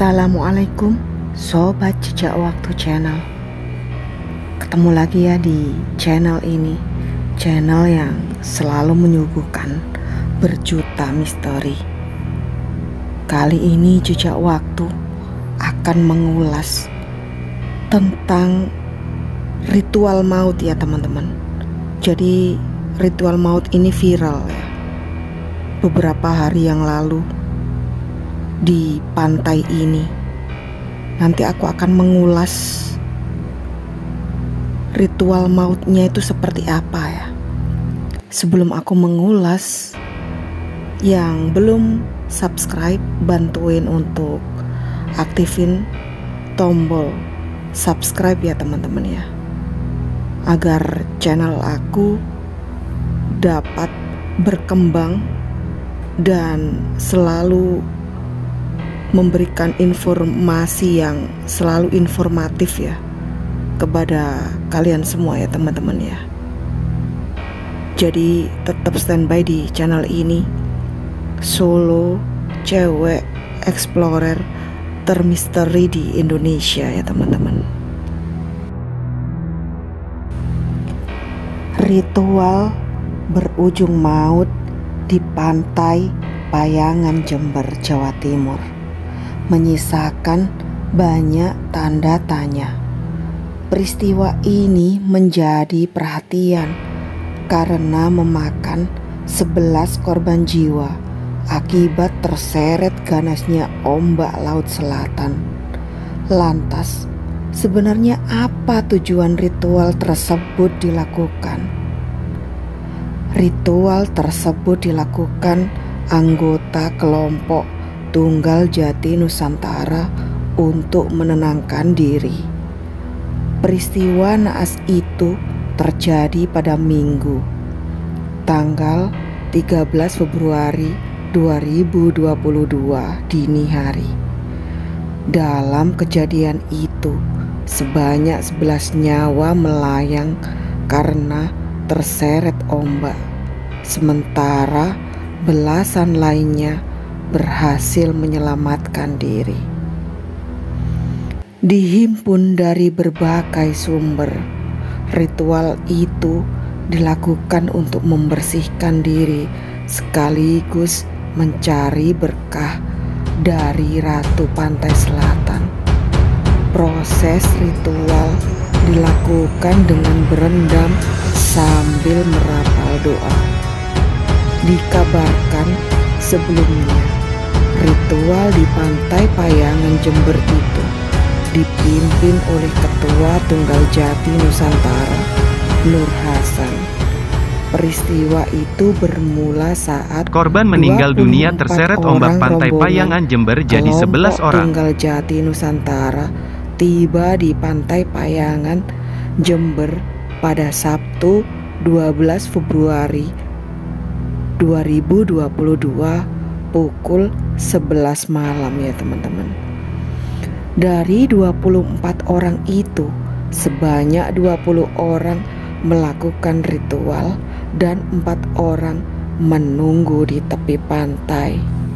Assalamualaikum Sobat Jejak Waktu Channel. Ketemu lagi ya di channel ini, channel yang selalu menyuguhkan berjuta misteri. Kali ini Jejak Waktu akan mengulas tentang ritual maut ya teman-teman. Jadi ritual maut ini viral ya beberapa hari yang lalu di pantai ini. Nanti aku akan mengulas ritual mautnya itu seperti apa ya. Sebelum aku mengulas, yang belum subscribe bantuin untuk aktifin tombol subscribe ya teman-teman ya, agar channel aku dapat berkembang dan selalu memberikan informasi yang selalu informatif ya kepada kalian semua ya teman-teman ya. Jadi tetap standby di channel ini, solo cewek explorer termisteri di Indonesia ya teman-teman. Ritual berujung maut di pantai Payangan, Jember, Jawa Timur menyisakan banyak tanda tanya. Peristiwa ini menjadi perhatian karena memakan 11 korban jiwa akibat terseret ganasnya ombak laut selatan. Lantas, sebenarnya apa tujuan ritual tersebut dilakukan? Ritual tersebut dilakukan anggota kelompok Tunggal Jati Nusantara untuk menenangkan diri. Peristiwa naas itu terjadi pada Minggu, tanggal 13 Februari 2022 dini hari. Dalam kejadian itu, sebanyak 11 nyawa melayang karena terseret ombak, sementara belasan lainnya berhasil menyelamatkan diri. Dihimpun dari berbagai sumber, ritual itu dilakukan untuk membersihkan diri sekaligus mencari berkah dari Ratu Pantai Selatan. Proses ritual dilakukan dengan berendam sambil merapal doa. Dikabarkan sebelumnya ritual di pantai Payangan, Jember itu dipimpin oleh Ketua Tunggal Jati Nusantara, Nur Hasan. Peristiwa itu bermula saat korban meninggal dunia terseret ombak pantai Payangan, Jember jadi 11 orang. Tunggal Jati Nusantara tiba di pantai Payangan, Jember pada Sabtu 12 Februari 2022 pukul 11 malam ya teman-teman. Dari 24 orang itu, sebanyak 20 orang melakukan ritual dan 4 orang menunggu di tepi pantai.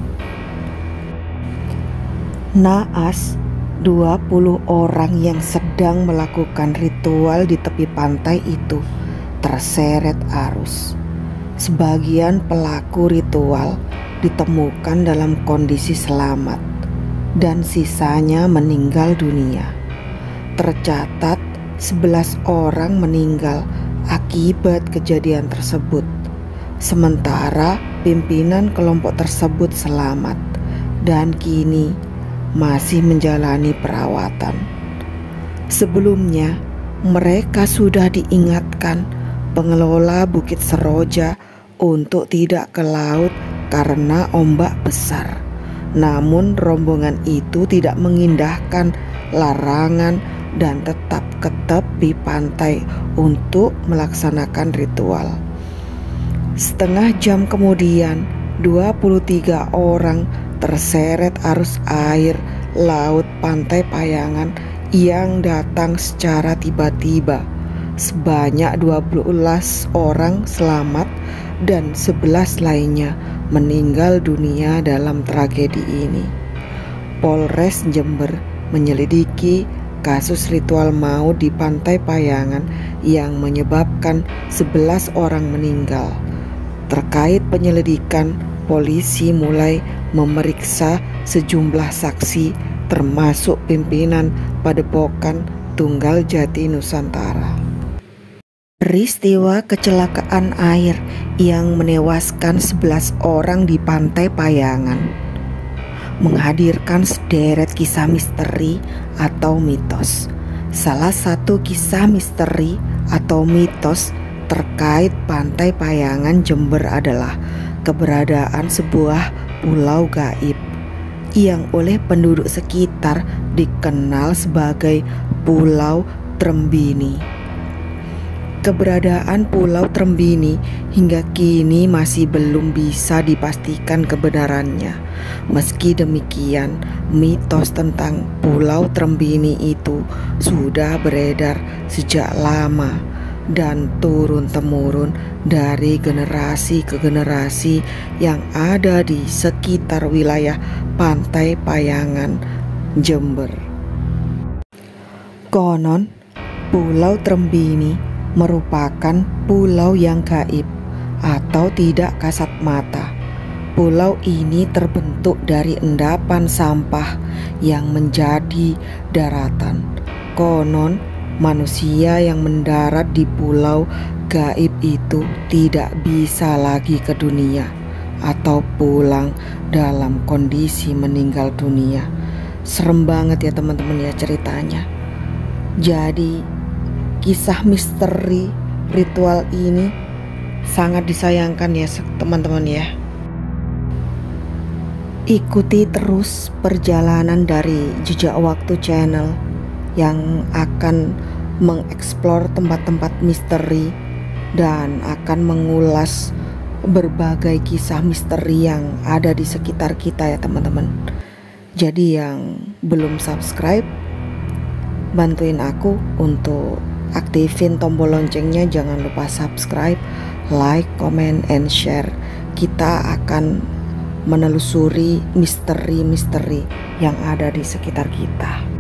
Naas 20 orang yang sedang melakukan ritual di tepi pantai itu terseret arus. Sebagian pelaku ritual ditemukan dalam kondisi selamat dan sisanya meninggal dunia. Tercatat 11 orang meninggal akibat kejadian tersebut, sementara pimpinan kelompok tersebut selamat dan kini masih menjalani perawatan. Sebelumnya mereka sudah diingatkan pengelola Bukit Seroja untuk tidak ke laut karena ombak besar. Namun rombongan itu tidak mengindahkan larangan dan tetap ke tepi pantai untuk melaksanakan ritual. Setengah jam kemudian 23 orang terseret arus air laut pantai Payangan yang datang secara tiba-tiba. Sebanyak 12 orang selamat dan 11 lainnya meninggal dunia dalam tragedi ini. Polres Jember menyelidiki kasus ritual maut di Pantai Payangan yang menyebabkan 11 orang meninggal. Terkait penyelidikan, polisi mulai memeriksa sejumlah saksi termasuk pimpinan Padepokan Tunggal Jati Nusantara. Peristiwa kecelakaan air yang menewaskan 11 orang di Pantai Payangan menghadirkan sederet kisah misteri atau mitos. Salah satu kisah misteri atau mitos terkait Pantai Payangan Jember adalah keberadaan sebuah pulau gaib yang oleh penduduk sekitar dikenal sebagai Pulau Trembini. Keberadaan Pulau Trembini hingga kini masih belum bisa dipastikan kebenarannya. Meski demikian, mitos tentang Pulau Trembini itu sudah beredar sejak lama dan turun-temurun dari generasi ke generasi yang ada di sekitar wilayah Pantai Payangan, Jember. Konon, Pulau Trembini merupakan pulau yang gaib atau tidak kasat mata. Pulau ini terbentuk dari endapan sampah yang menjadi daratan. Konon, manusia yang mendarat di pulau gaib itu tidak bisa lagi ke dunia atau pulang dalam kondisi meninggal dunia. Serem banget ya teman-teman ya ceritanya. Jadi kisah misteri ritual ini sangat disayangkan ya teman-teman ya. Ikuti terus perjalanan dari Jejak Waktu Channel yang akan mengeksplor tempat-tempat misteri dan akan mengulas berbagai kisah misteri yang ada di sekitar kita ya teman-teman. Jadi yang belum subscribe, bantuin aku untuk aktifin tombol loncengnya, jangan lupa subscribe, like, comment, and share. Kita akan menelusuri misteri-misteri yang ada di sekitar kita.